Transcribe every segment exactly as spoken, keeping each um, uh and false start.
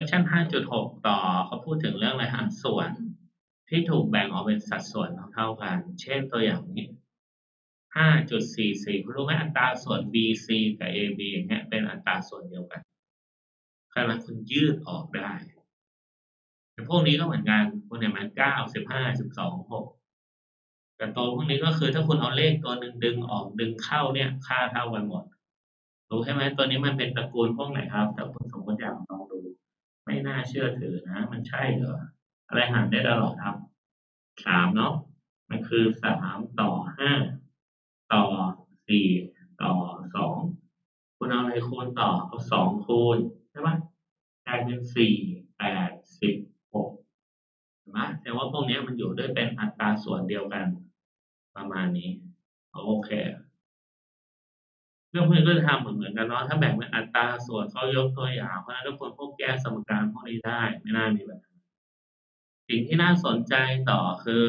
question ห้าจุดหก ต่อเขาพูดถึงเรื่องอะไรฮะส่วนที่ถูกแบ่งออกเป็นสัดส่วนเท่ากันเช่นตัวอย่างนี้ ห้าจุดสี่สี่ คุณรู้ไหมอัตราส่วน บี ซี กับ เอ บี อย่างเงี้ยเป็นอัตราส่วนเดียวกันขณะคุณยืดออกได้แต่พวกนี้ก็เหมือนกันคุณเห็นไหมเก้า สิบห้า สิบสอง หกแต่ตัวพวกนี้ก็คือถ้าคุณเอาเลขตัวหนึ่งดึงออกดึงเข้าเนี่ยค่าเท่ากันหมดรู้ใช่ไหมตัวนี้มันเป็นตระกูลพวกไหนครับถ้าคุณสมมติอยากลองดูไม่น่าเชื่อถือนะมันใช่เหรออะไรหารได้ตลอดครับสามเนาะมันคือสามต่อห้าต่อสี่ต่อสองคุณเอาอะไรคูณต่อเอาสองคูณใช่ไหมกลายเป็นสี่แปดสิบหกเห็นไหมแสดงว่าพวกนี้มันอยู่ด้วยเป็นอัตราส่วนเดียวกันประมาณนี้โอเคเรื่องพวกนี้ก็จะทำเหมือนเหมือนกันเนาะถ้าแบ่งเป็นอัตราส่วนเขายกตัวอย่างเพราะฉะนั้นทุกคนพวกแก้สมการพวกนี้ได้ไม่น่ามีปัญหาสิ่งที่น่าสนใจต่อคือ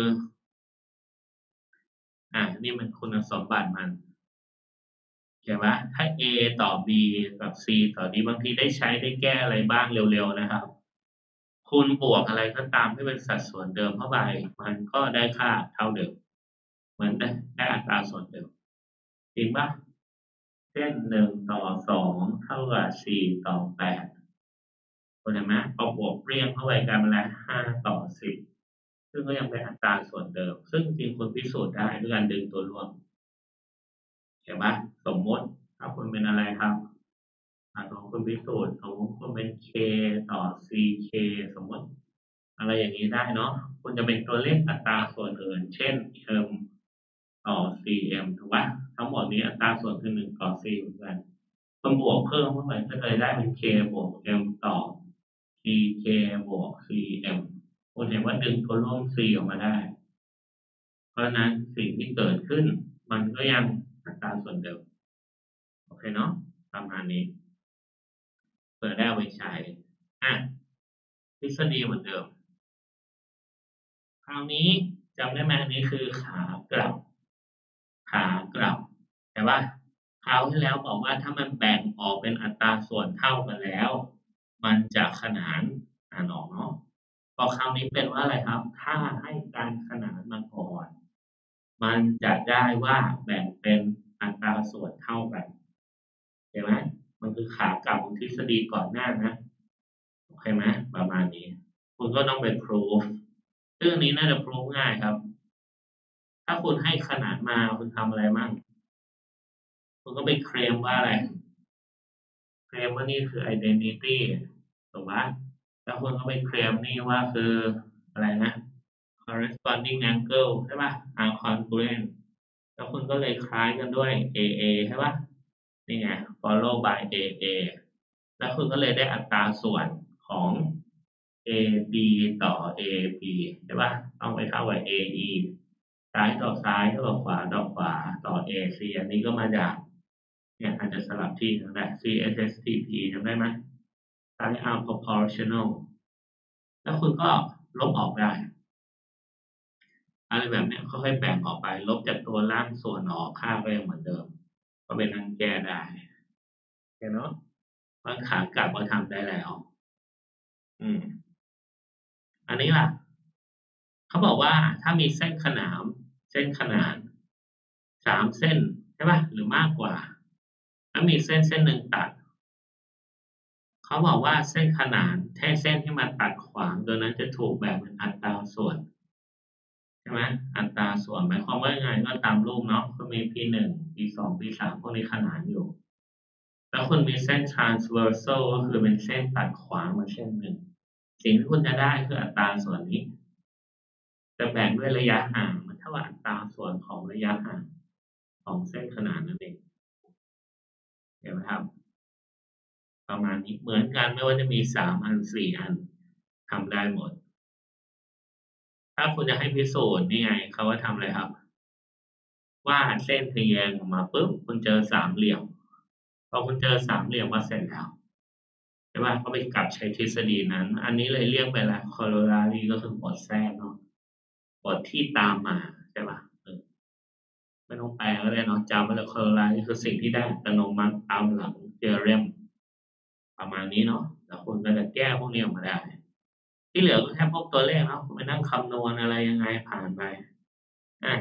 อ่ะนี่มันคุณสมบัติมันเห็นไหมถ้า A ต่อ B กับ C ต่อ D บางทีได้ใช้ได้แก้อะไรบ้างเร็วๆนะครับคูณบวกอะไรก็ตามที่เป็นสัดส่วนเดิมเข้าไปมันก็ได้ค่าเท่าเดิมเหมือนได้ได้อัตราส่วนเดิมจริงปะเส้นหนึ่งต่อสองเท่ากับสี่ต่อแปดคุณเห็นไหมพอบวกเรียงเข้าไปกลายเป็นอะไรห้าต่อสิบซึ่งก็ยังเป็นอัตราส่วนเดิมซึ่งจริงคุณพิสูจน์ได้ด้วยการดึงตัวร่วมเห็นไหมสมมติถ้าคุณเป็นอะไรครับของคุณพิสูจน์ของคุณเป็น k ต่อ ck สมมติอะไรอย่างนี้ได้เนาะคุณจะเป็นตัวเลขอัตราส่วนอื่นเช่น m ต่อ cm ถูกปะทั้งหมดนี้อัตราส่วนคือหนึ่งต่อ c เหมือนกันคุณบวกเพิ่มเข้าไปก็เลยได้เป็น k บวก m ต่อ ck บวก cm คุณเห็นว่าดึงตัวร่วม c ออกมาได้เพราะฉะนั้นสิ่งที่เกิดขึ้นมันก็ยังอัตราส่วนเดิมโอเคเนาะประมาณนี้เปิดได้เอาไปใช้อ่ะทฤษฎีเหมือนเดิมคราวนี้จำได้ไหมอันนี้คือขากลับขากลับแต่ว่าคราวที่แล้วบอกว่าถ้ามันแบ่งออกเป็นอัตราส่วนเท่ากันแล้วมันจะขนานอ่านออกเนาะพอคราวนี้เป็นว่าอะไรครับถ้าให้การขนานมาก่อนมันจะได้ว่าแบ่งเป็นอัตราส่วนเท่ากันเห็นไหมมันคือขากลับของทฤษฎีก่อนหน้านะโอเคไหมประมาณนี้คุณก็ต้องไป proof เรื่องนี้น่าจะ proof ง่ายครับถ้าคุณให้ขนานมาคุณทำอะไรมั่งคุณก็ไปเคลมว่าอะไรเคลมว่านี่คือ identity ถูกไหมแล้วคุณก็ไปเคลมนี่ว่าคืออะไรนะ corresponding angle ใช่ป่ะ are congruent แล้วคุณก็เลยคล้ายกันด้วย เอ เอ ใช่ป่ะนี่ไง follow by เอ เอ แล้วคุณก็เลยได้อัตราส่วนของ เอ บี ต่อ เอ บี ใช่ป่ะต้องไปเท่ากับ เอ อี ซ้ายต่อซ้ายเท่ากับขวาต่อขวาต่อ เอ ซี อันนี้ก็มาจากเนี่ยอาจจะสลับที่นั่นแหละ ซี เอส เอส ที พี จำได้ไหม Sine are proportional แล้วคุณก็ลบออกได้อะไรแบบนี้ค่อยๆแบ่งออกไปลบจากตัวล่างส่วนออกค่าก็ยังเหมือนเดิมก็เป็นทางแก้ได้เห็นเนาะบางขากลับก็ทำได้แล้วอืมอันนี้ล่ะเขาบอกว่าถ้ามีเส้นขนานเส้นขนานสามเส้นใช่ป่ะหรือมากกว่าแล้วมีเส้นเส้นหนึ่งตัดเขาบอกว่าเส้นขนานแค่เส้นที่มาตัดขวางตัวนั้นจะถูกแบ่งเป็นอัตราส่วนใช่ไหมอัตราส่วนหมายความว่ายังไงก็ตามรูปเนาะก็มี พี หนึ่ง พี สอง พี สามพวกนี้ขนานอยู่แล้วคุณมีเส้น transversal ก็คือเป็นเส้นตัดขวางมาเส้นหนึ่งสิ่งที่คุณจะได้คืออัตราส่วนนี้จะแบ่งด้วยระยะห่างมันเท่ากับอัตราส่วนของระยะห่างของเส้นขนานนั่นเองเห็นไหมครับประมาณนี้เหมือนกันไม่ว่าจะมีสามอันสี่อันทำได้หมดถ้าคุณจะให้พิสูจน์นี่ไงเขาว่าทำอะไรครับวาดเส้นทะแยงออกมาปุ๊บคุณเจอสามเหลี่ยมพอคุณเจอสามเหลี่ยมว่าเสร็จแล้วใช่ป่ะก็ไปกลับใช้ทฤษฎีนั้นอันนี้เลยเรียกไปละคอโลรารีก็คือบทแทรกเนาะบทที่ตามมาใช่ป่ะไม่ต้องแปลก็ได้เนาะจำไว้เลยคอโลรารีคือสิ่งที่ได้อัตโนมัติตามหลังเทอเรมประมาณนี้เนาะแล้วคุณก็จะแก้พวกนี้ออกมาได้ที่เหลือก็แค่พวกตัวเลขเนาะคุณไปนั่งคำนวณอะไรยังไงผ่านไปอ่ะ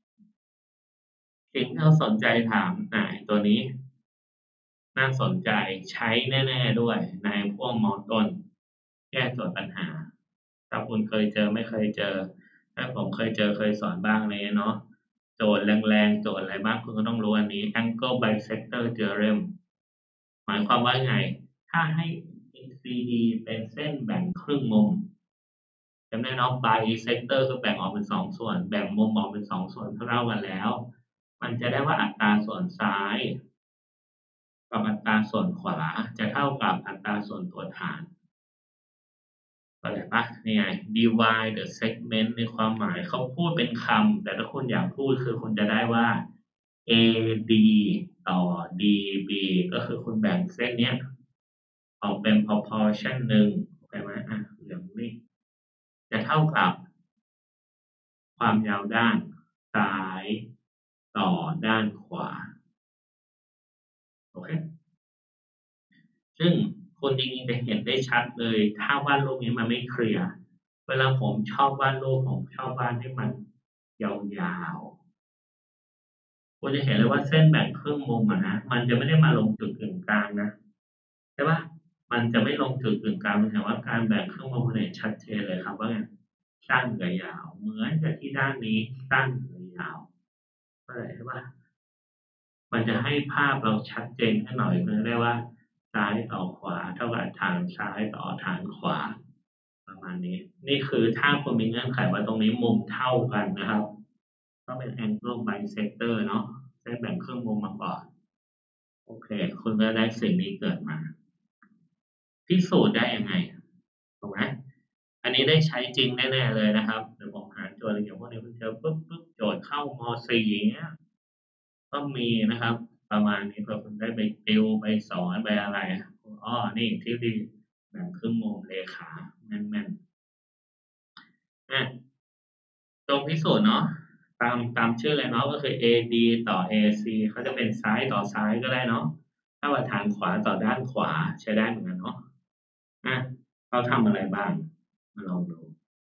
สิ่งที่เราสนใจถามอ่าตัวนี้น่าสนใจใช้แน่ๆด้วยในพวกมอต้นแก้โจทย์ปัญหาถ้าคุณเคยเจอไม่เคยเจอถ้าผมเคยเจอเคยสอนบ้างเลยเนาะโจทย์แรงๆโจทย์อะไรบ้างคุณก็ต้องรู้อันนี้ angle bisector theorem หมายความว่าไงถ้าให้ เอ็น ซี ดี เป็นเส้นแบ่งครึ่งมุมจำได้เนาะ bisector คือแบ่งออกเป็นสองส่วนแบ่งมุมออกเป็นสองส่วนเท่ากันแล้วมันจะได้ว่าอัตราส่วนซ้ายกับอัตราส่วนขวาจะเท่ากับอัตราส่วนตัวฐานเข้าใจปะนี่ไง divide the segment ในความหมายเขาพูดเป็นคำแต่ถ้าคุณอยากพูดคือคุณจะได้ว่า เอ ดี ต่อ ดี บี ก็คือคุณแบ่งเส้นเนี้ยออกเป็น proportion หนึ่งเข้าใจไหมอ่ะอย่างนี้จะเท่ากับความยาวด้านซ้ายต่อด้านขวาโอเคซึ่งคนจริงๆจะเห็นได้ชัดเลยถ้าวาดรูปนี้มันไม่เคลียร์เวลาผมชอบวาดรูปผมชอบวาดให้มันยาวๆคุณจะเห็นเลยว่าเส้นแบ่งครึ่งมุมอะนะมันจะไม่ได้มาลงจุดกึ่งกลางนะใช่ปะมันจะไม่ลงจุดกึ่งกลางมันเห็นว่าการแบ่งครึ่งมุมคุณเห็นชัดเจนเลยครับว่าไงสั้นกับยาวเหมือนกับที่ด้านนี้สั้นกับยาวเข้าใจใช่ปะมันจะให้ภาพเราชัดเจนขึ้นหน่อยมันจะได้ว่าซ้ายต่อขวาเท่ากับฐานซ้ายต่อฐานขวาประมาณนี้นี่คือถ้าคุณมีเงื่อนไขว่าตรงนี้มุมเท่ากันนะครับก็เป็น angle bisector เนาะเส้นแบ่งครึ่งมุมมาก่อนโอเคคุณก็ได้สิ่งนี้เกิดมาพิสูจน์ได้ยังไงถูกไหมอันนี้ได้ใช้จริงแน่ๆเลยนะครับเดี๋ยวผมหาโจทย์อะไรอย่างพวกนี้คุณเจอปุ๊บปุ๊บโจทย์เข้ามสี่อย่างเงี้ยก็มีนะครับประมาณนี้เพื่อคุณได้ไปติวไปสอนไปอะไรอ๋อนี่ที่ดีแบ่งครึ่งมุมเลขาแม่นๆอ่ะตรงพิสูจน์เนาะตามตามชื่อเลยเนาะก็คือ เอ ดี ต่อ เอ ซี เขาจะเป็นซ้ายต่อซ้ายก็ได้เนาะถ้าว่าฐานขวาต่อด้านขวาใช้ได้เหมือนกันเนาะอ่ะเขาทำอะไรบ้างมาลองดู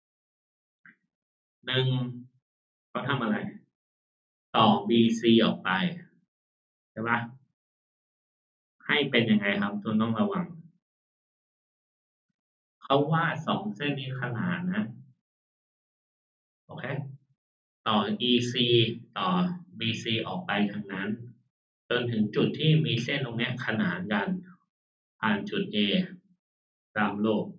หนึ่งเขาทำอะไรต่อ บี ซี ออกไปใช่ปะให้เป็นยังไงครับคุณต้องระวังเขาว่าสองเส้นนี้ขนานนะโอเคต่อ อี ซี ต่อ บี ซี ออกไปทางนั้นจนถึงจุดที่มีเส้นตรงนี้ขนานกันผ่านจุด A ตามรูป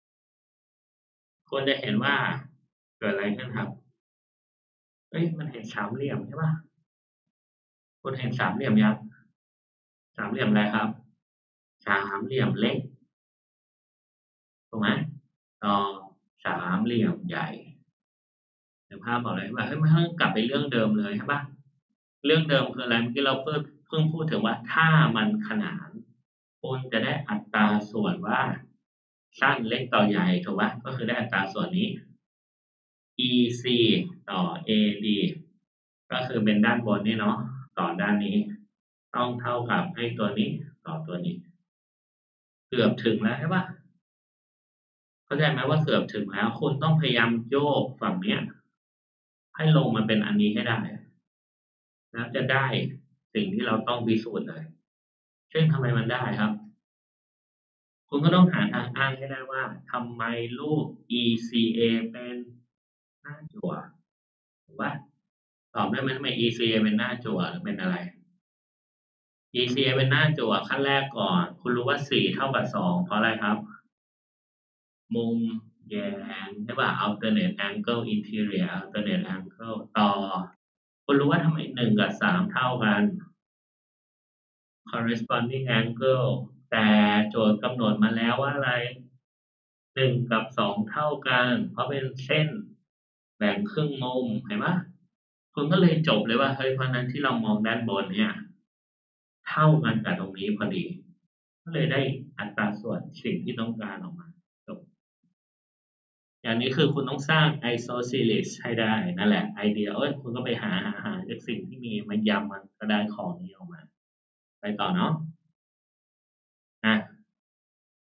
ควรจะเห็นว่าเกิดอะไรขึ้นครับเอ้ยมันเห็นสามเหลี่ยมใช่ปะคุณเห็นสามเหลี่ยมยังสามเหลี่ยมอะไรครับสามเหลี่ยมเล็กถูกไหมต่อสามเหลี่ยมใหญ่เดี๋ยวภาพบอกเลยว่าเฮ้ยมันต้องกลับไปเรื่องเดิมเลยใช่ปะเรื่องเดิมคืออะไรเมื่อกี้เราเพิ่งเพิ่งพูดถึงว่าถ้ามันขนานคุณจะได้อัตราส่วนว่าสั้นเล็กต่อใหญ่ถูกปะก็คือได้อัตราส่วนนี้ อี ซี ต่อ เอ ดี ก็คือเป็นด้านบนนี่เนาะต่อด้านนี้ต้องเท่ากับให้ตัวนี้ต่อตัวนี้เกือบถึงแล้วใช่ปะเข้าใจไหมว่าเกือบถึงแล้วคุณต้องพยายามโยกฝั่งเนี้ยให้ลงมาเป็นอันนี้ให้ได้แล้วจะได้สิ่งที่เราต้องพิสูจน์เลยซึ่งทำไมมันได้ครับคุณก็ต้องหาทางอ้างให้ได้ว่าทำไมรูป อี ซี เอ เป็นหน้าจั่วถูกปะตอบได้ไหมทำไม อี ซี เอ เป็นหน้าจั่วหรือเป็นอะไร อี ซี เอ เป็นหน้าจั่วขั้นแรกก่อนคุณรู้ว่าสี่เท่ากับสองเพราะอะไรครับมุมแยงใช่ป่ะ alternate angle interior alternate angle ต่อคุณรู้ว่าทำไมหนึ่งกับสามเท่ากัน corresponding angle แต่โจทย์กำหนดมาแล้วว่าอะไรหนึ่งกับสองเท่ากันเพราะเป็นเส้นแบ่งครึ่งมุมเห็นไหมคุณก็เลยจบเลยว่าเฮ้ยเพราะนั้นที่เรามองด้านบนเนี่ยเท่ากันกับตรงนี้พอดีก็เลยได้อัตราส่วนสิ่งที่ต้องการออกมาจบอย่างนี้คือคุณต้องสร้าง isosceles ให้ได้นั่นแหละไอเดียเอ้ยคุณก็ไปหาหาหาจากสิ่งที่มีมายำมันก็ได้ของนี้ออกมาไปต่อเนาะอ่ะ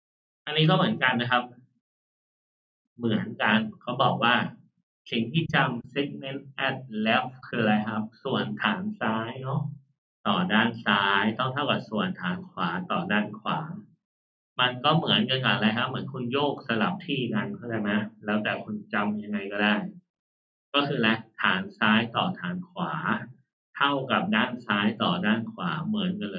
อันนี้ก็เหมือนกันนะครับ เหมือนกันเขาบอกว่าสิ่งที่จำ segment at left คืออะไรครับ ส่วนฐานซ้ายเนาะต่อด้านซ้ายต้องเท่ากับส่วนฐานขวาต่อด้านขวา มันก็เหมือนกันกับอะไรครับ เหมือนคุณโยกสลับที่กันเข้าใจไหมแล้วแต่คุณจำยังไงก็ได้ ก็คืออะไรฐานซ้ายต่อฐานขวา เท่ากับด้านซ้ายต่อด้านขวาเหมือนกันเลย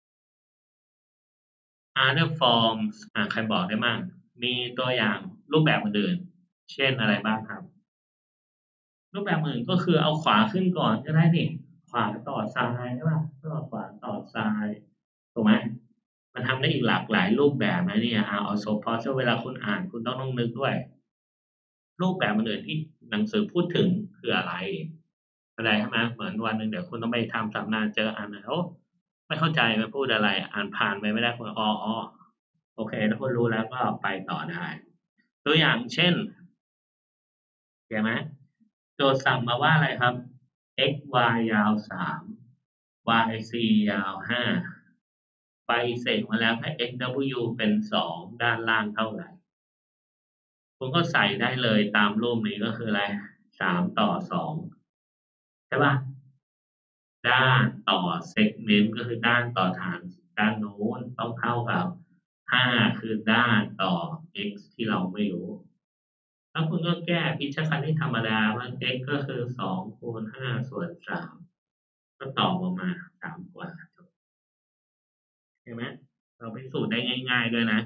other forms อ่าใครบอกได้มั่งมีตัวอย่างรูปแบบอื่นๆเช่นอะไรบ้างครับ รูปแบบอื่นก็คือเอาขวาขึ้นก่อนก็ได้นี่ขวาต่อซ้ายใช่ป่ะก็ขวาต่อซ้ายถูกไหมมันทำได้อีกหลากหลายรูปแบบนะเนี่ยเอาเอาโซพอสเวลาคุณอ่านคุณต้องต้องนึกด้วย รูปแบบอื่นที่หนังสือพูดถึงคืออะไรอะไรใช่ไหมเหมือนวันหนึ่งเดี๋ยวคุณต้องไปทำสัมมนาเจออ่านนะโอ้ไม่เข้าใจมันพูดอะไร อ่านผ่านไปไม่ได้คุณอ๋ออ๋อโอเคถ้าคุณรู้แล้วก็ไปต่อได้ ตัวอย่างเช่นเห็นไหมโจทย์สั่งมาว่าอะไรครับ x y ยาวสาม y c ยาวห้าไปเสกมาแล้วให้ x w เป็นสองด้านล่างเท่าไหร่คุณก็ใส่ได้เลยตามรูปนี้ก็คืออะไรสามต่อสองใช่ป่ะด้านต่อเซกเมนต์ก็คือด้านต่อฐานด้านโน้นต้องเท่ากับห้าคือด้านต่อ x ที่เราไม่รู้แล้วคุณก็แก้พิชคณิตธรรมดาว่า x ก็คือสองคูณห้าส่วนสามก็ตอบออกมาสามกว่าใช่ไหมเราพิสูจน์ได้ง่ายๆด้วยนะ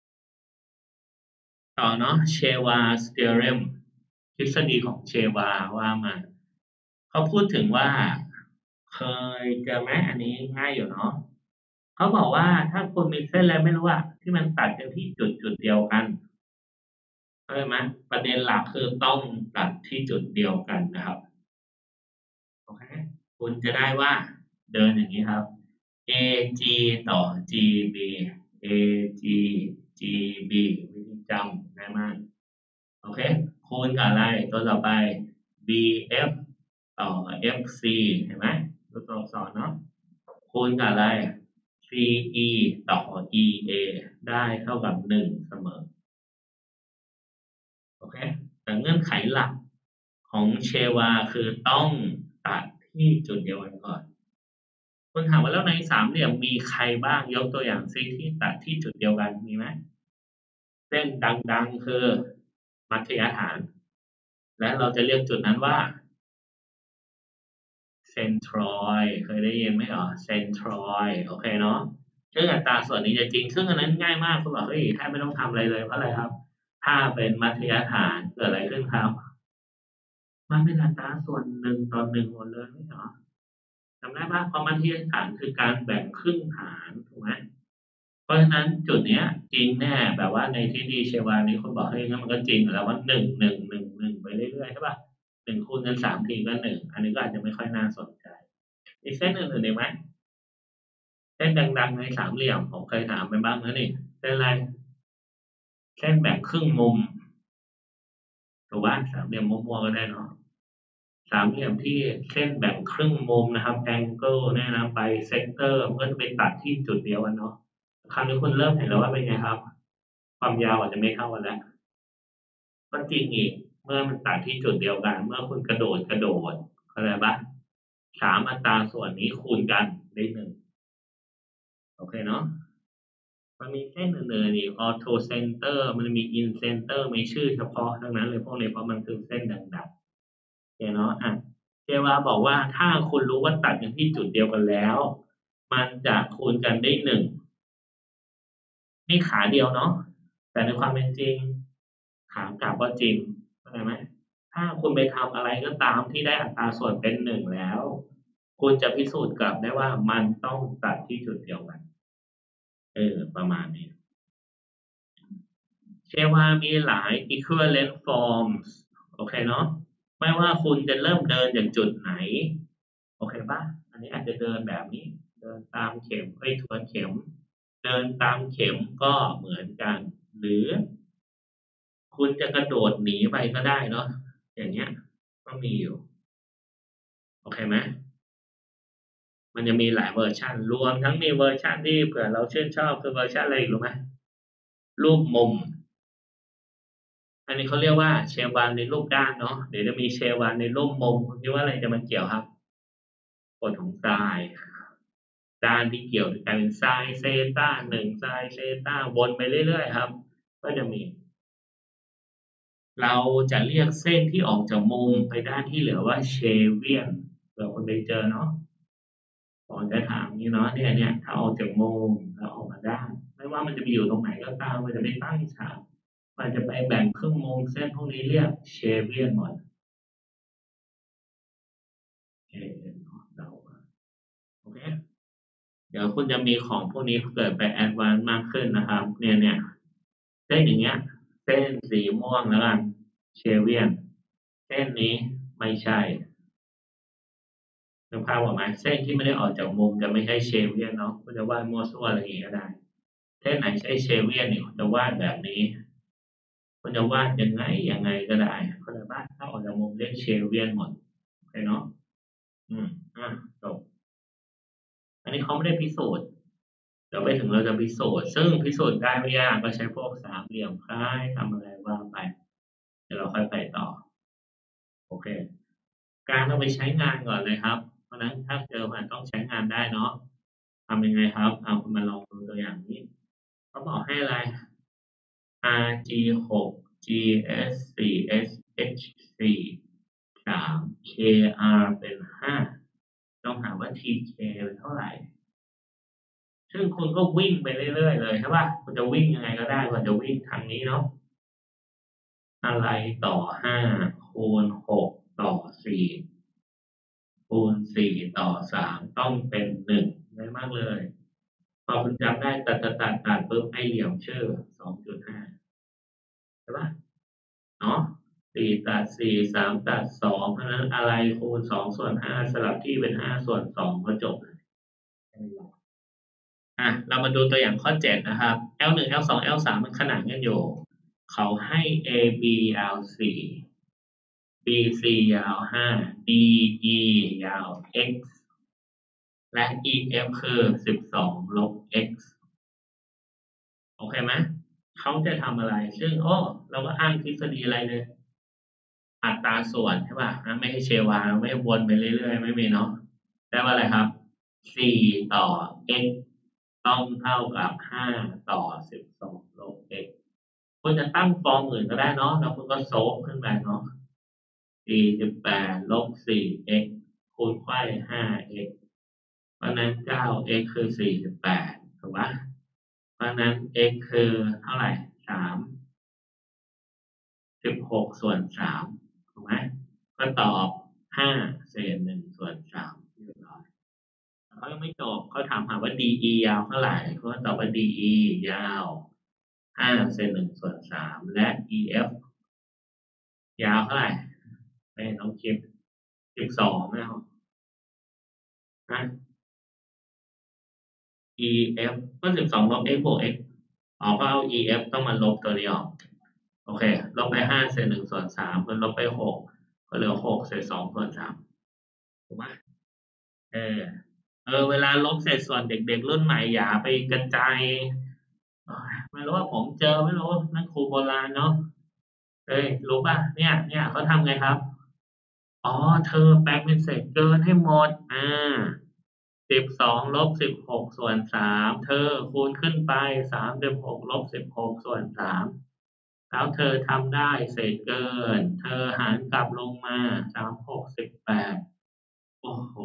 ต่อเนาะเชวาสเทอเรมทฤษฎีของเชวาว่ามาเขาพูดถึงว่าเคยเจอไหมอันนี้ง่ายอยู่เนาะเขาบอกว่าถ้าคุณมีเส้นอะไรไม่รู้อะที่มันตัดกันที่จุดจุดเดียวกันเข้าใจไหมประเด็นหลักคือต้องตัดที่จุดเดียวกันนะครับโอเคคุณจะได้ว่าเดินอย่างนี้ครับ เอ จี ต่อ จี บี เอ จี จี บี วิธีจำง่ายมากโอเคคูณกับอะไรตัวต่อไป บี เอฟ ต่อ เอฟ ซี เห็นไหมตัวตัวอักษรเนาะคูณกับอะไร ซี อี ต่อ อี เอ ได้เท่ากับหนึ่งเสมอโอเคแต่เงื่อนไขหลักของเชวาคือต้องตัดที่จุดเดียวกันก่อนคุณถามว่าแล้วในสามเหลี่ยมมีใครบ้างยกตัวอย่างซิที่ตัดที่จุดเดียวกันมีไหมเส้นดังๆคือมัธยฐานและเราจะเรียกจุดนั้นว่าเซนทรอยเคยได้ยินไหมอ๋อเซนทรอยโอเคเนาะซึ่งอัตราส่วนนี้จะจริงซึ่งอันนั้นง่ายมากคุณบอกเฮ้ยแทบไม่ต้องทำอะไรเลยเพราะอะไรครับ ถ้าเป็นมัธยฐานเกิดอะไรขึ้นครับมันเป็นอัตราส่วนหนึ่งต่อหนึ่งหมดเลยไม่เหรอจำได้ปะเพราะมัธยฐานคือการแบ่งครึ่งฐานถูกไหมเพราะฉะนั้นจุดเนี้ยจริงแน่แบบว่าในที่ดีเชวานี้คนบอกเฮ้ยงั้นมันก็จริงแล้วว่าหนึ่งหนึ่งหนึ่งหนึ่งไปเรื่อยๆใช่ปะหนึ่งคูณกันสามทีก็หนึ่งอันนี้ก็อาจจะไม่ค่อยน่าสนใจอีกเส้นอื่นๆอีกไหมเส้นดังๆในสามเหลี่ยมผมเคยถามไปบ้างแล้วนี่เส้นอะไรเส้นแบ่งครึ่งมุมถูกว่าสามเหลี่ยมมัวๆก็ได้เนาะสามเหลี่ยมที่เส้นแบ่งครึ่งมุมนะครับ angle เนี่ยนะไปเซกเตอร์มันก็จะไปตัดที่จุดเดียวกันเนาะคราวนี้คุณเริ่มเห็นแล้วว่าเป็นไงครับความยาวอาจจะไม่เท่ากันแล้วก็จริงอีกเมื่อมันตัดที่จุดเดียวกัน เมื่อคุณกระโดดกระโดดเข้าใจปะสามอัตราส่วนนี้คูณกันได้หนึ่งโอเคเนาะมันมีเส้นอื่นๆอีก auto center มันมี in center มีชื่อเฉพาะทั้งนั้นเลยพวกนี้เพราะมันคือเส้นดังๆโอเคเนาะอ่ะเจวาบอกว่าถ้าคุณรู้ว่าตัดกันที่จุดเดียวกันแล้ว มันจะคูณกันได้หนึ่งนี่ขาเดียวเนาะแต่ในความเป็นจริงขากลับว่าจริงเข้าใจไหมถ้าคุณไปทำอะไรก็ตามที่ได้อัตราส่วนเป็นหนึ่งแล้ว คุณจะพิสูจน์กลับได้ว่ามันต้องตัดที่จุดเดียวกันเออประมาณนี้เชื่อว่ามีหลาย equivalent forms โอเคเนาะไม่ว่าคุณจะเริ่มเดินจากจุดไหนโอเคปะอันนี้อาจจะเดินแบบนี้เดินตามเข็มไอ้ยทวนเข็มเดินตามเข็มก็เหมือนกันหรือคุณจะกระโดดหนีไปก็ได้เนาะอย่างเงี้ยก็มีอยู่โอเคไหมมันจะมีหลายเวอร์ชันรวมทั้งมีเวอร์ชันที่เผื่อเราชื่นชอบคือเวอร์ชันอะไรอีกรู้ไหมรูปมุมอันนี้เขาเรียกว่าเชลวันในรูปด้านเนาะเดี๋ยวจะมีเชลวันในรูปมุมคุณคิดว่าอะไรจะมาเกี่ยวครับกฎของไซน์ด้านที่เกี่ยวกันเป็นไซน์เซตาหนึ่งไซน์เซตาวนไปเรื่อยๆครับก็จะมีเราจะเรียกเส้นที่ออกจากมุมไปด้านที่เหลือว่าเชเวียนเผื่อคนไปเจอเนาะผมจะถามนี้เนาะเนี่ยเนี่ยถ้าออกจากมุมแล้วออกมาด้านไม่ว่ามันจะไปอยู่ตรงไหนก็ตามมันจะไม่ตั้งฉากมันจะไปแบ่งครึ่งมุมเส้นพวกนี้เรียกเชเวียนหมดเอเราโอเคเดี๋ยวคุณจะมีของพวกนี้เกิดไปแอดวานซ์มากขึ้นนะครับเนี่ยเนี่ยเส้นอย่างเงี้ยเส้นสีม่วงแล้วกันเชเวียนเส้นนี้ไม่ใช่นึกภาพออกไหมเส้นที่ไม่ได้ออกจากมุมจะไม่ใช่เชเวียนเนาะคุณจะวาดมั่วซั่วอะไรอย่างเงี้ยก็ได้เส้นไหนใช่เชเวียนเนี่ยคุณจะวาดแบบนี้คุณจะวาดยังไงยังไงก็ได้คุณจะวาดถ้าออกจากมุมเรียกเชเวียนหมดโอเคเนาะอืมอ่ะจบอันนี้เขาไม่ได้พิสูจน์เดี๋ยวไปถึงเราจะพิสูจน์ซึ่งพิสูจน์ได้ไม่ยากก็ใช้พวกสามเหลี่ยมคล้ายทำอะไรว่าไปเดี๋ยวเราค่อยไปต่อโอเคการเอาไปใช้งานก่อนเลยครับเพราะนั้นถ้าเจอมันต้องใช้งานได้เนาะทำยังไงครับเอาคุณมาลองดูตัวอย่างนี้เขาบอกให้อะไร อาร์ จี หก จี เอส สี่ เอส เอช สี่ สาม เค อาร์ เป็นห้าต้องถามว่า ที เค เป็นเท่าไหร่ซึ่งคุณก็วิ่งไปเรื่อยๆเลยใช่ป่ะคุณจะวิ่งยังไงก็ได้คุณจะวิ่งทางนี้เนาะอะไรต่อห้าคูณหกต่อสี่คูณสี่ต่อสามต้องเป็นหนึ่งได้มากเลยพอคุณจำได้ตัดตัดตัดตัดปุ๊บไอเหลี่ยมชื่อสองจุดห้าใช่ป่ะเนาะสี่ตัดสี่สามตัดสองเพราะนั้นอะไรคูณสองส่วนห้าสลับที่เป็นห้าส่วนสองก็จบอ่ะเรามาดูตัวอย่างข้อเจ็ดนะครับ L หนึ่ง L สอง L สามมันขนานกันอยู่เขาให้ A B ยาวสี่ B C ยาวห้า D E ยาว x และ E F คือสิบสองลบ x โอเคไหมเขาจะทำอะไรซึ่งโอ้เราก็อ้างทฤษฎีอะไรเลยอัตราส่วนใช่ป่ะไม่ให้เชวาไม่วนไปเรื่อยๆไม่มีเนาะได้ว่าอะไรครับสี่ต่อ x ต้องเท่ากับห้าต่อสิบสองลบ x คุณจะตั้งฟอร์มอื่นก็ได้เนาะแล้วคุณก็โซฟขึ้นไปเนาะสี่สิบแปดลบ สี่ x คูณไขว้ ห้า x เพราะนั้น เก้า x คือ สี่สิบแปดถูกปะเพราะนั้น x คือเท่าไหร่สาม สิบหกส่วนสามถูกไหมก็ตอบห้าเศษหนึ่งส่วนสามเรียบร้อยเขายังไม่จบเขาถามหาว่า ดี อี ยาวเท่าไหร่เขาตอบว่า ดี อี ยาวห้าเศษหนึ่งส่วนสามและ อี เอฟ ยาวเท่าไหร่ไม่น้องคิดสิบสองแล้วนะ อี เอฟ ก็สิบสองลบ x บวก x อ๋อก็เอา อี เอฟ ต้องมาลบตัวนี้ออกโอเคลบไปห้าเศษหนึ่งส่วนสามก็ลบไปหกก็เหลือหกเศษสองส่วนสามถูกไหมเออเออเวลาลบเศษส่วนเด็กๆรุ่นใหม่อย่าไปกระจายไม่รู้ว่าผมเจอไม่รู้นั่นครูโบราณเนาะเอ้ยรู้ป่ะเนี่ยเนี่ยเขาทำไงครับอ๋อเธอแปลงเป็นเศษเกินให้หมดอ่าสิบสองลบสิบหกส่วนสามเธอคูณขึ้นไปสามสิบหกลบสิบหกส่วนสามแล้วเธอทำได้เศษเกินเธอหารกลับลงมาสามหกสิบแปดโอ้โห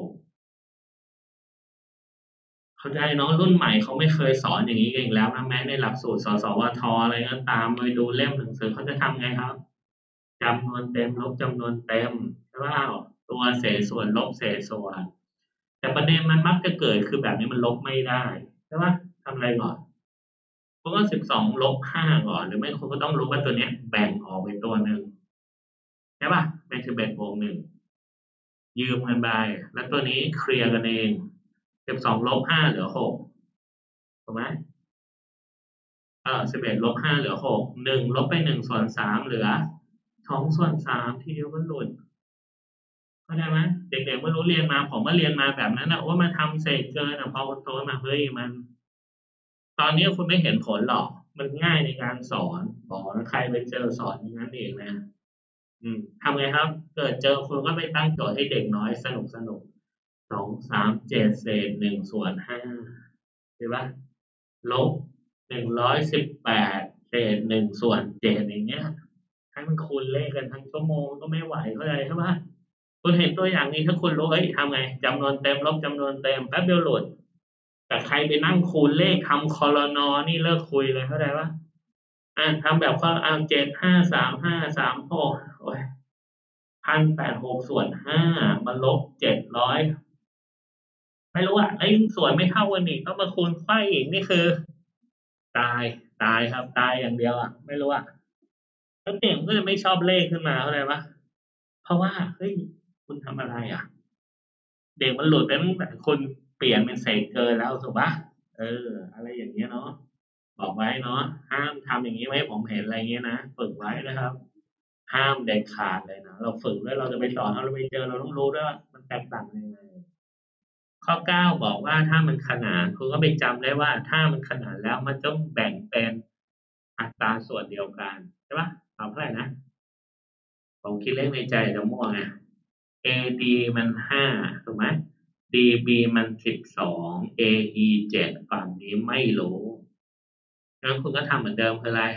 เข้าใจเนาะรุ่นใหม่เขาไม่เคยสอนอย่างนี้กันอีกแล้วนะแม้ในหลักสูตรสสวทอะไรก็ตามไปดูเล่มหนังสือเขาจะทำไงครับจำนวนเต็มลบจำนวนเต็มใช่เปล่าตัวเศษส่วนลบเศษส่วนแต่ประเด็นมันมักจะเกิดคือแบบนี้มันลบไม่ได้ใช่ปะทำอะไรก่อนคุณก็สิบสองลบห้าก่อนหรือไม่คุณก็ต้องรู้ว่าตัวเนี้ยแบ่งออกเป็นตัวหนึ่งใช่ปะเป็นสิบเอ็ดบวกหนึ่งยืมกันไปแล้วตัวนี้เคลียร์กันเองสิบสองลบห้าเหลือหกถูกไหมเออสิบเอ็ดลบห้าเหลือหกหนึ่งลบไปหนึ่งส่วนสามเหลือสองส่วนสามทีเดียวก็หลุดเข้าใจไหมเด็กๆไม่รู้เรียนมาผมก็เรียนมาแบบนั้นนะว่ามันทำเศษเกินอ่ะพอคนโตมาเฮ้ยมันตอนนี้คุณไม่เห็นผลหรอกมันง่ายในการสอนบอกแล้วใครไปเจอสอนอย่างนั้นเองนะอืมทำไงครับ เกิดเจอคุณก็ไปตั้งโจทย์ให้เด็กน้อยสนุกสนุกสองสามเจ็ดเศษหนึ่งส่วนห้าใช่ปะลบหนึ่งร้อยสิบแปดเศษหนึ่งส่วนเจ็ดอย่างเงี้ยให้มันคูณเลขกันทั้งชั่วโมงก็ไม่ไหวเข้าใจใช่ปะคุณเห็นตัวอย่างนี้ถ้าคุณรู้เอ้ยทำไงจำนวนเต็มลบจำนวนเต็มแป๊บเดียวหลุดแต่ใครไปนั่งคูณเลขทำคอลนอนี่เลิกคุยเลยเข้าใจปะอ่าทำแบบข้อเอาเจ็ดห้าสามห้าสามหกโอ้ยพันแปดหกส่วนห้ามาลบเจ็ดร้อยไม่รู้อ่ะไอ้ส่วนไม่เท่ากันอีกต้องมาคูณไขว้อีกนี่คือ ตายตายครับตายอย่างเดียวอ่ะไม่รู้อ่ะแล้วเด็กมันก็จะไม่ชอบเลขขึ้นมาเข้าใจปะเพราะว่าเฮ้ยคุณทำอะไรอ่ะเด็กมันหลุดไปตั้งแต่คุณเปลี่ยนเป็นเศษเกินแล้วถูกปะเอออะไรอย่างเงี้ยเนาะบอกไว้เนาะห้ามทำอย่างนี้ไว้ผมเห็นอะไรเงี้ยนะฝึกไว้นะครับห้ามเด็ดขาดเลยนะเราฝึกแล้วเราจะไปสอนเราไปเจอเราต้องรู้ด้วยว่ามันแตกต่างยังไงข้อเก้าบอกว่าถ้ามันขนานคุณก็ไปจำได้ว่าถ้ามันขนานแล้วมันต้องแบ่งเป็นอัตราส่วนเดียวกันใช่ปะตอบเท่าไหร่นะผมคิดเลขในใจจะมั่วไง เอ ดี มันห้าถูกไหม ดี บี มันสิบสอง เอ อี เจ็ดฝั่งนี้ไม่รู้งั้นคุณก็ทำเหมือนเดิมคืออะไร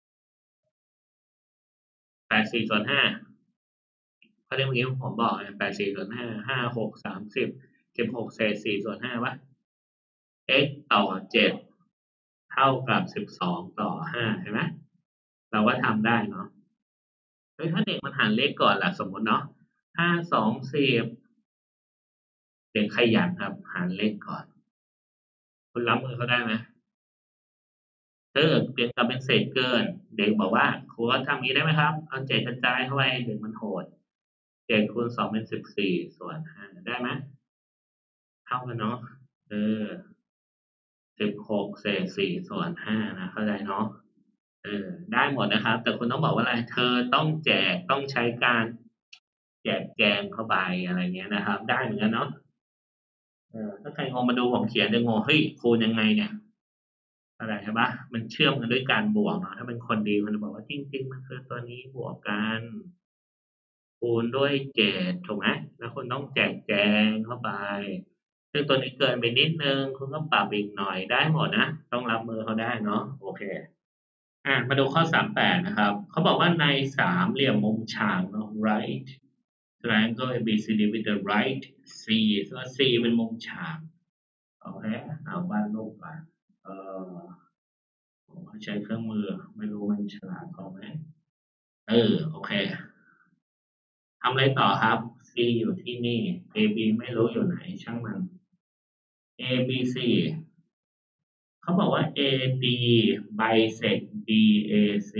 แปดสี่ส่วนห้าเพราะเมื่อกี้ผมบอกไงแปดสี่ส่วนห้าห้าหกสามสิบสิบหกเศษสี่ส่วนห้าวะ x ต่อเจ็ดเท่ากับสิบสองต่อห้าใช่ไหมเราก็ทำได้เนาะเฮ้ยถ้าเด็กมันหารเลขก่อนล่ะสมมติเนาะห้าสองสิบเด็กขยันครับหารเลขก่อนคุณรับมือเขาได้ไหมเออเปลี่ยนกลับเป็นเศษเกินเด็กบอกว่าครูทำนี้ได้ไหมครับเอาเจ็ดกระจายเข้าไปเด็กมันโหดเจ็ดคูณสองเป็นสิบสี่ส่วนห้าได้ไหมเท่ากันเนาะเออสิบหกเศษสี่ส่วนห้านะเข้าใจเนาะเออได้หมดนะครับแต่คุณต้องบอกว่าอะไรเธอต้องแจกต้องใช้การแจกแจงเข้าไปอะไรเงี้ยนะครับได้เหมือนกันเนาะเออถ้าใครงงมาดูผมเขียนจะงงเฮ้ยคูณยังไงเนี่ยอะไรใช่ปะมันเชื่อมกันด้วยการบวกเนาะถ้าเป็นคนดีคนจะบอกว่าจริงๆมันคือตัวนี้บวกกันคูณด้วยเจ็ดถูกไหมแล้วคุณต้องแจกแจงเข้าไปซึ่งตัวนี้เกินไปนิดนึงคุณก็ปรับอีกหน่อยได้หมดนะต้องรับมือเขาได้เนาะโอเคอ่ะมาดูข้อสามแปดนะครับเขาบอกว่าในสามเหลี่ยมมุมฉากเนาะ right triangle A B C D with the right C ส่วน C เป็นมุมฉากโอเคเอาวาดรูปก่อนเออผมใช้เครื่องมือไม่รู้มันฉลาดพอไหมเออโอเคทำอะไรต่อครับ C อยู่ที่นี่ A B ไม่รู้อยู่ไหนช่างมัน A B C เขาบอกว่า A D bisect B A C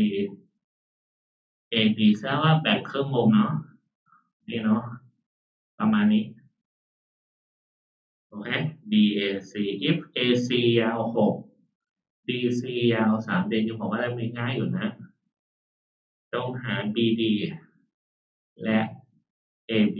A D แสดงว่าแบ่งครึ่งวงเนาะนี่เนาะประมาณนี้โอเค D A C if A C ยาวหก D C ยาวสามเดนยังบอกว่าได้ไม่ง่ายอยู่นะต้องหา B D และ A B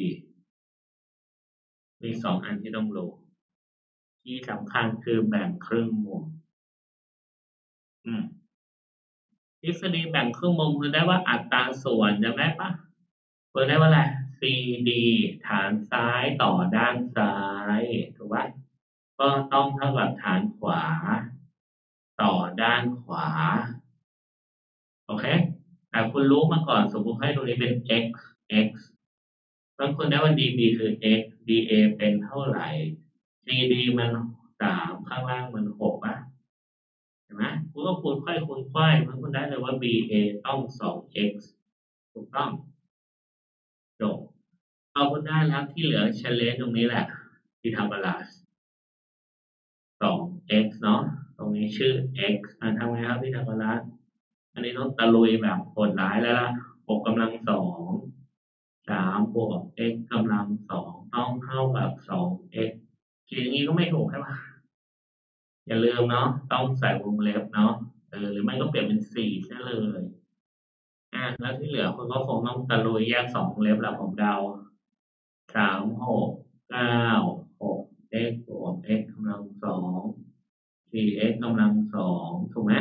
มีสองอันที่ต้องรู้ที่สำคัญคือแบ่งครึ่งวงอืมทฤษฎีแบ่งครึ่งวงคือได้ว่าอัตราส่วนจำได้ปะเปิดได้ว่าอะไร C D ฐานซ้ายต่อด้านซ้ายถูกปะก็ต้องเท่ากับฐานขวาต่อด้านขวาโอเคแต่คุณรู้มาก่อนสมมติให้ตรงนี้เป็น x x แล้วคุณได้ว่า db คือ x dA เป็นเท่าไหร่ cd มันสามข้างล่างมันหกอ่ะเห็นไหมคุณก็คูณไขว้คูณไขว้มันคุณได้เลยว่า ba ต้องสอง x ถูกต้องจบเอาคุณได้แล้วที่เหลือเฉลยตรงนี้แหละพีทาโกรัสสอง x เนาะตรงนี้ชื่อ x อ่าทำไงครับพีทาโกรัสอันนี้ต้องตะลุยแบบโหดร้ายแล้วล่ะหกกำลังสองสามบวก x กำลังสองต้องเท่ากับสอง x เขียนอย่างนี้ก็ไม่ถูกใช่ปะอย่าลืมเนาะต้องใส่วงเล็บเนาะเออหรือไม่ก็เปลี่ยนเป็นสี่ใช่เลยอ่ะแล้วที่เหลือคุณก็คงต้องตะลุยแยกสองวงเล็บแล้วผมเดาสามหกเก้าหก x บวก x กำลังสองสี่ x กำลังสองถูกไหม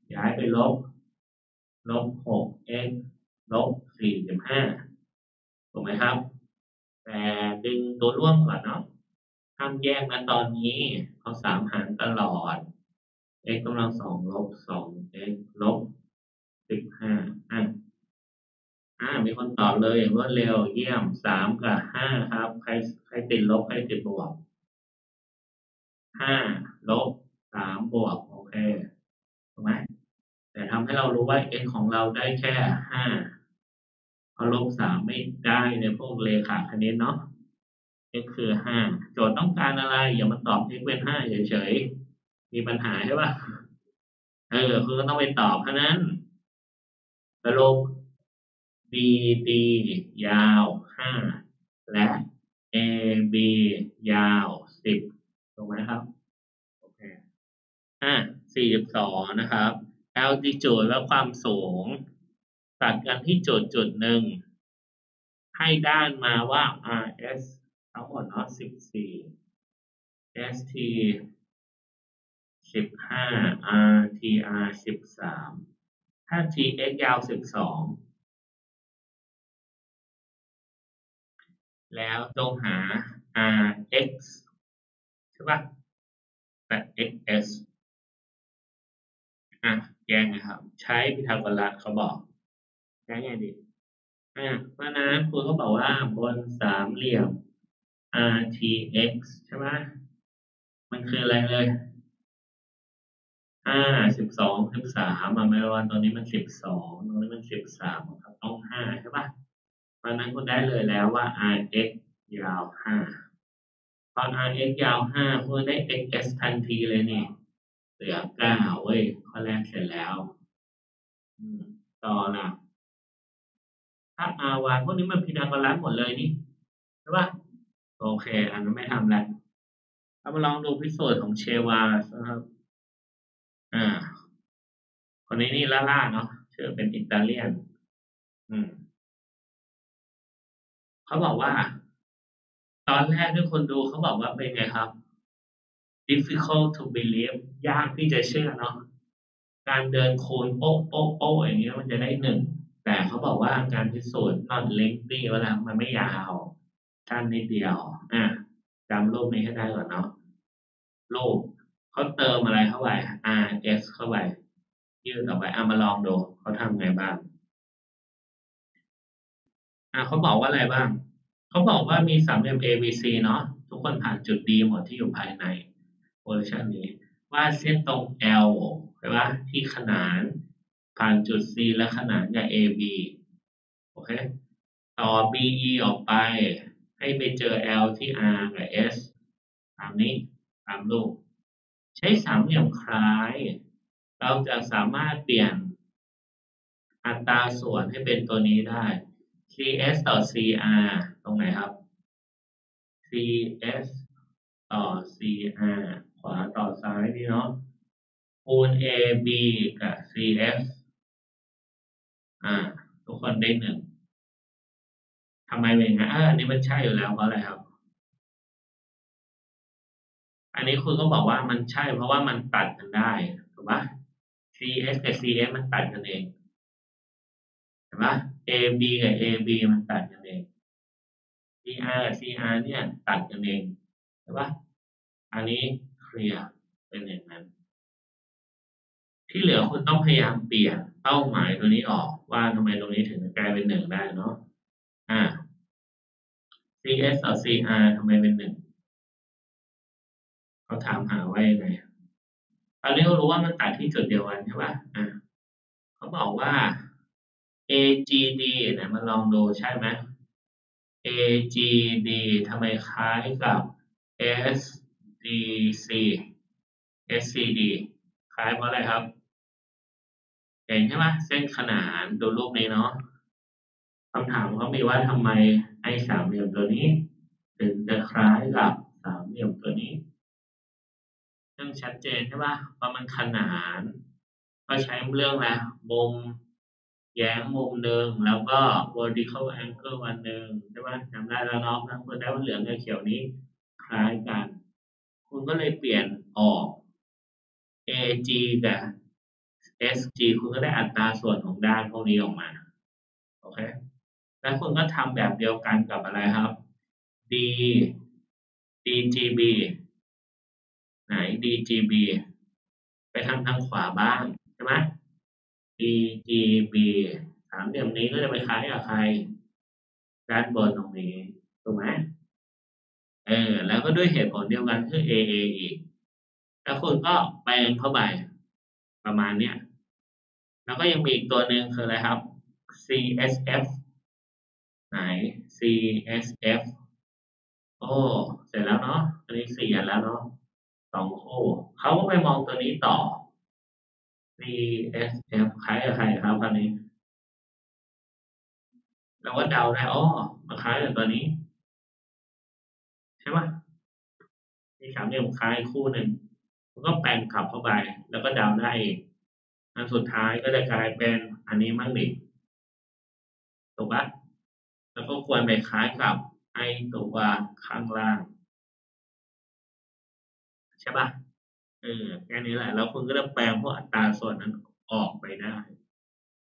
ย้ายไปลบลบ หก x ลบ สี่สิบห้า ถูกไหมครับ แต่ดึงตัวร่วมก่อนเนาะห้ามแยกนะตอนนี้เอาสามหารตลอด x กำลังสองลบ สอง x ลบ สิบห้า อ่ะอ่ามีคนตอบเลยอย่างรวดเร็วเยี่ยม สาม กับ ห้า ครับ ใครใครติดลบ ใครติดบวก ห้า ลบ สาม บวก โอเค ถูกไหม แต่ทำให้เรารู้ว่า x ของเราได้แค่ ห้า เพราะลบ สาม ไม่ได้ในพวกเลขาคณิตเนาะ x คือ ห้า โจทย์ต้องการอะไร อย่ามาตอบ x เป็น ห้า เฉยๆ มีปัญหาใช่ป่ะ เออ คุณก็ต้องไปตอบเท่านั้นสรุป b d ยาว ห้า และ a b ยาว สิบ ถูกไหมครับ โอเค อ่ะ สี่สิบสอง นะครับ altitude และความสูง ตัดกันที่จุดจุดหนึ่ง ให้ด้านมาว่า rs ทั้งหมดเนาะ สิบสี่ st สิบห้า rtr สิบสาม ถ้า tx ยาว สิบสอง แล้วจงหา rx ใช่ป่ะและ xs อ่ะแยกนะครับ ใช้พีทาโกรัสเขาบอกใช้ไงดีอ่ะเพราะนั้นครูก็บอกว่าบนสามเหลี่ยม rtx ใช่ไหมมันคืออะไรเลยห้า สิบสอง สิบสามอ่ะไม่ว่าตรงนี้มันสิบสองตรงนี้มันสิบสามครับต้องห้าใช่ป่ะเพราะนั้นคุณได้เลยแล้วว่า rx ยาวห้าพอ rx ยาวห้าคุณได้ xs ทันทีเลยนี่เหลือเก้าเว้ยข้อแรกเสร็จแล้วอืมต่อนะถ้า ry พวกนี้มันพีทาโกรัสหมดเลยนี่ใช่ป่ะโอเคอันนั้นไม่ทำแล้วเรามาลองดูพิสูจน์ของเชวาสนะครับอ่าคนนี้นี่ล่าๆเนาะชื่อเป็นอิตาเลียนอืมเขาบอกว่า ตอนแรกที่คนดูเขาบอกว่าเป็นไงครับ difficult to believe ยากที่จะเชื่อเนาะการเดินคูณโป๊ะโป๊ะโป๊ะอย่างเงี้ยมันจะได้หนึ่งแต่เขาบอกว่าการพิสูจน์ not lengthy ว่าแล้วมันไม่ยาวสั้นนิดเดียวอ่ะจำรูปนี้ให้ได้ก่อนเนาะรูปเขาเติมอะไรเข้าไป rs เข้าไปยืดออกไปเอามาลองดูเขาทำไงบ้างอ่ะเขาบอกว่าอะไรบ้างเขาบอกว่ามีสามเหลี่ยม a b c เนาะทุกคนผ่านจุด D หมดที่อยู่ภายในเวอร์ชันนี้วาดเส้นตรง L ใช่ปะที่ขนานผ่านจุด C และขนานกับ เอ บี โอเคต่อ บี อี ออกไปให้ไปเจอ L ที่ R กับ S ตามนี้ตามรูปใช้สามเหลี่ยมคล้ายเราจะสามารถเปลี่ยนอัตราส่วนให้เป็นตัวนี้ได้ ซี เอส ต่อ ซี อาร์ ตรงไหนครับ ซี เอส ต่อ ซี อาร์ ขวาต่อซ้ายนี่เนาะคูณ เอ บี กับ ซี เอส อ่า ทุกคนได้หนึ่งทำไมเป็นอย่างนั้นอันนี้มันใช่อยู่แล้วเพราะอะไรครับ อันนี้คุณก็บอกว่ามันใช่เพราะว่ามันตัดกันได้ถูกปะ ซี เอส กับ ซี เอส มันตัดกันเองเห็นปะ เอ บี กับ เอ บี มันตัดกันเอง ซี อาร์ กับ ซี อาร์ เนี่ยตัดกันเองใช่ปะอันนี้เคลียร์เป็นอย่างนั้น ที่เหลือคุณต้องพยายามเปลี่ยนเป้าหมายตัวนี้ออกว่าทำไมตรงนี้ถึงกลายเป็นหนึ่งได้เนาะอ่า ซี เอส ต่อ ซี อาร์ ทำไมเป็นหนึ่งเขาถามหาว่ายังไงตอนนี้เรารู้ว่ามันตัดที่จุดเดียวกันใช่ป่ะอ่าเขาบอกว่า เอ จี ดี เนี่ยมาลองดูใช่ไหม เอ จี ดี ทำไมคล้ายกับ เอส ดี ซี เอส ซี ดี คล้ายเพราะอะไรครับเห็นใช่ไหมเส้นขนานดูรูปนี้เนาะคำถามเขามีว่าทำไมไอ้สามเหลี่ยมตัวนี้ถึงจะคล้ายกับสามเหลี่ยมตัวนี้เรื่องชัดเจนใช่ป่ะเพราะมันขนานก็ใช้เรื่องอะไรมุมแย้งมุมหนึ่งแล้วก็ vertical angle อันหนึ่งใช่ป่ะจำได้แล้วเนาะทั้งคุณได้ว่าเหลืองกับเขียวนี้คล้ายกัน คุณก็เลยเปลี่ยนออก เอ จี กับ S G คุณก็ได้อัตราส่วนของด้านพวกนี้ออกมาโอเคแล้วคุณก็ทำแบบเดียวกันกับอะไรครับ D DGB ไหน DGB ไปทางทางขวาบ้างใช่ไหม DGB สามเหลี่ยมนี้ก็จะไปคล้ายกับใครด้านบนตรงนี้ถูกไหมเออแล้วก็ด้วยเหตุผลเดียวกันคือ เอ เอ อีกแล้วคุณก็แปลงเข้าไปประมาณเนี้ยแล้วก็ยังมีอีกตัวหนึ่งคืออะไรครับ ซี เอส เอฟ ไหน ซี เอส เอฟ โอ้เสร็จแล้วเนาะอันนี้สี่อันแล้วเนาะสองคู่เขาก็ไปมองตัวนี้ต่อ ซี เอส เอฟ คล้ายกับใครครับอันนี้เราก็เดาได้อ๋อมาคล้ายกับตัวนี้ใช่ปะมีสามเหลี่ยมคล้ายคู่หนึ่งมันก็แปลงกลับเข้าไปแล้วก็เดาได้อีกอันสุดท้ายก็จะกลายเป็นอันนี้มั่งดิถูกปะแล้วก็ควรไปคล้ายกับไอ้ตัวข้างล่างใช่ปะเออแค่นี้แหละแล้วคุณก็จะแปลงพวกอัตราส่วนนั้นออกไปได้